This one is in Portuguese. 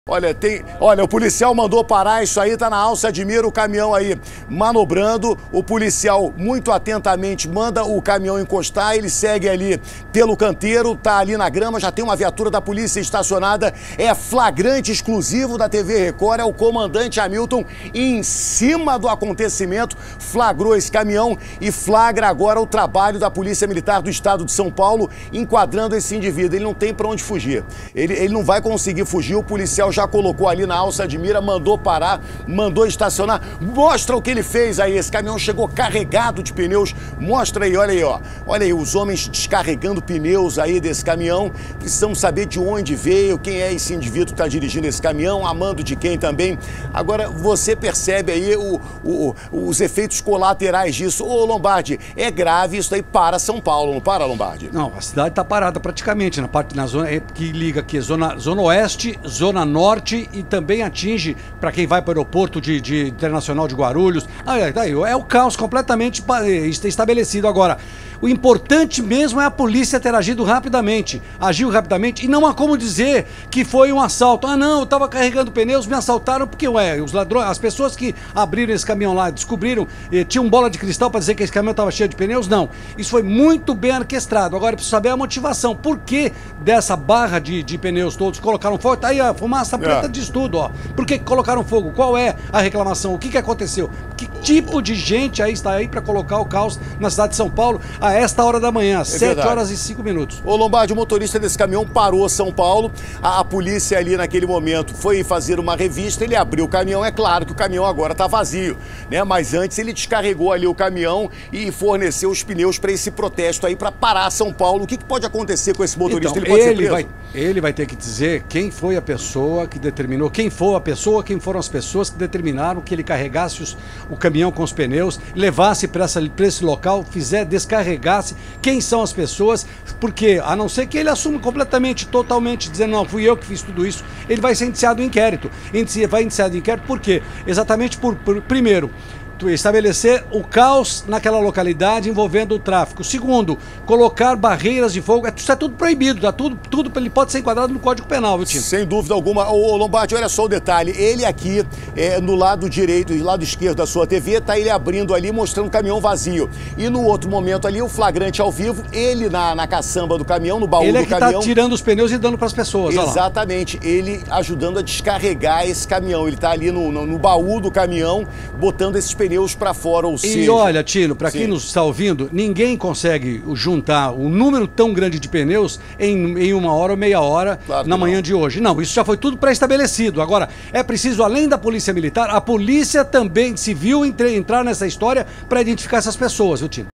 Olha, o policial mandou parar isso aí, tá na alça, admira o caminhão aí manobrando. O policial muito atentamente manda o caminhão encostar, ele segue ali pelo canteiro, tá ali na grama, já tem uma viatura da polícia estacionada. É flagrante exclusivo da TV Record, é o comandante Hamilton em cima do acontecimento, flagrou esse caminhão e flagra agora o trabalho da Polícia Militar do Estado de São Paulo, enquadrando esse indivíduo. Ele não tem pra onde fugir, ele não vai conseguir fugir, o policial já colocou ali na alça de mira, mandou parar, mandou estacionar. Mostra o que ele fez aí, esse caminhão chegou carregado de pneus, mostra aí, olha aí, ó. Olha aí, os homens descarregando pneus aí desse caminhão. Precisamos saber de onde veio, quem é esse indivíduo que está dirigindo esse caminhão, a mando de quem também. Agora, você percebe aí os efeitos colaterais disso. Ô, Lombardi, é grave isso aí para São Paulo, não para, Lombardi? Não, a cidade está parada praticamente, na zona que liga aqui, zona oeste, zona norte e também atinge, para quem vai para o aeroporto de Internacional de Guarulhos. É o caos completamente estabelecido agora. O importante mesmo é a polícia ter agiu rapidamente e não há como dizer que foi um assalto. Ah, não, eu estava carregando pneus, me assaltaram porque, os ladrões, as pessoas que abriram esse caminhão lá, descobriram, tinham bola de cristal para dizer que esse caminhão estava cheio de pneus. Não, isso foi muito bem orquestrado. Agora eu preciso saber a motivação, por que dessa barra de pneus todos colocaram fogo? Tá aí a fumaça preta diz tudo, ó. Por que colocaram fogo? Qual é a reclamação? O que aconteceu? Que tipo de gente aí está aí para colocar o caos na cidade de São Paulo a esta hora da manhã, 7h05. Ô, Lombardi, o motorista desse caminhão parou São Paulo, a polícia ali naquele momento foi fazer uma revista, ele abriu o caminhão, é claro que o caminhão agora está vazio, né? Mas antes ele descarregou ali o caminhão e forneceu os pneus para esse protesto aí, para parar São Paulo. O que pode acontecer com esse motorista? Então, ele pode ser preso? Ele vai ter que dizer quem foi a pessoa que determinou, quem foram as pessoas que determinaram que ele carregasse o caminhão com os pneus, levasse para esse local, descarregasse, quem são as pessoas, porque a não ser que ele assuma totalmente, dizendo, não, fui eu que fiz tudo isso, ele vai ser indiciado em inquérito. Vai indiciado em inquérito por quê? Exatamente primeiro, estabelecer o caos naquela localidade envolvendo o tráfico. Segundo, colocar barreiras de fogo. Isso é tudo proibido, tá? Tudo ele pode ser enquadrado no Código Penal, viu, Tino? Sem dúvida alguma. Ô, Lombardi, olha só o detalhe. Ele aqui, no lado direito e lado esquerdo da sua TV, tá ele abrindo ali, mostrando o caminhão vazio. E no outro momento ali, o flagrante ao vivo, ele na caçamba do caminhão, no baú do caminhão. Ele é que tá tirando os pneus e dando para as pessoas. Exatamente. Ele ajudando a descarregar esse caminhão. Ele tá ali no baú do caminhão, botando esses pneus para fora, ou seja... E olha, Tino, para quem nos está ouvindo, ninguém consegue juntar um número tão grande de pneus em 1 hora ou meia hora na manhã de hoje. Não, isso já foi tudo pré-estabelecido. Agora, é preciso, além da Polícia Militar, a Polícia também Civil entrar nessa história para identificar essas pessoas, viu, Tino?